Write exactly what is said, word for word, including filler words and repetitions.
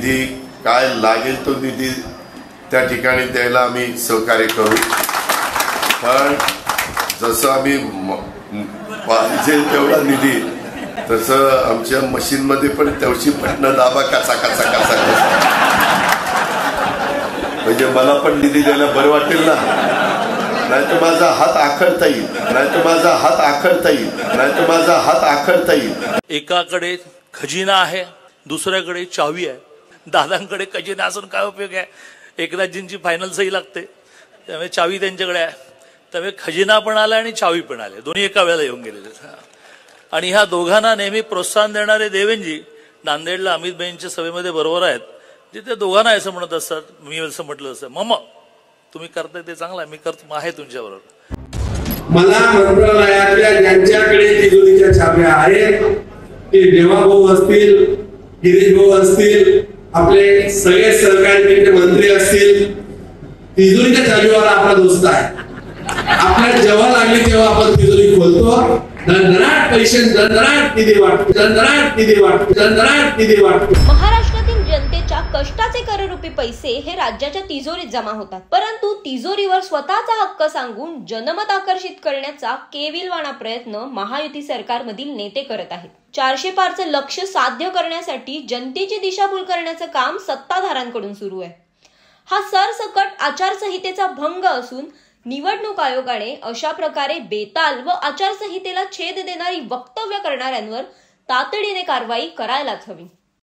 निधी काय लागेल तो निधी त्या ठिकाणी द्यायला आम्ही सहकार्य करू। पण जसं आम्ही पाहिजे तेवढा निधी तसं आमच्या मशीन मध्ये पण तेवढी बटणं दाबा कसा कसा कसा म्हणजे मला पण निधी द्यायला बरं वाटेल ना, नाही तर माझा हात आखडता येईल, नाही तर माझा हात आखडता येईल, नाही तर माझा हात आखडता येईल। एकाकडे खजिना आहे, दुसऱ्याकडे चावी आहे। दादांकडे खजिना असून काय उपयोग आहे? एकनाथजींची फायनल सही लागते, त्यामुळे चावी त्यांच्याकडे आहे, त्यामुळे खजिना पण आला आणि चावी पण आले, दोन्ही एका वेळेला येऊन गेलेले। आणि ह्या दोघांना नेहमी प्रोत्साहन देणारे देवेंजी नांदेडला अमितभाईंच्या सभेमध्ये बरोबर आहेत, जिथे दोघांना असं म्हणत असतात, मी असं म्हटलं असं, मम्मा तुम्ही करताय ते चांगलं आहे, मी करतो आहे तुमच्याबरोबर। मला मंत्रालयातल्या ज्यांच्याकडे तिजोरीच्या चाव्या आहेत ते देवाभाऊ असतील, गिरीश भाऊ असतील, आपले सगळे सहकारी मंत्री असतील, तिजोरीच्या चावीवर आपला दोस्त आहे। आपल्याला जेव्हा लागली तेव्हा आपण तिजोरी खोलतो, दणदणाट पैसे, दणदणाट निधी वाटतो, दणदणाट निधी वाटतो, दणदणाट निधी वाटतो। महाराष्ट्रातील जनतेच्या कष्टाचे कररूपी पैसे हे राज्याच्या तिजोरीत जमा होतात, परंतु तिजोरीवर स्वतःचा हक्क सांगून जनमत आकर्षित करण्याचा केविलवाणा प्रयत्न महायुती सरकारमधील नेते करत आहेत। चारशे पारचे लक्ष्य साध्य करण्यासाठी जनतेची दिशाभूल करण्याचं काम सत्ताधाऱ्यांकडून सुरू आहे। हा सरसकट आचारसंहितेचा भंग असून निवडणूक आयोगाने अशा प्रकारे बेताल व आचारसंहितेला छेद देणारी वक्तव्य करणाऱ्यांवर तातडीने कारवाई करायलाच हवी।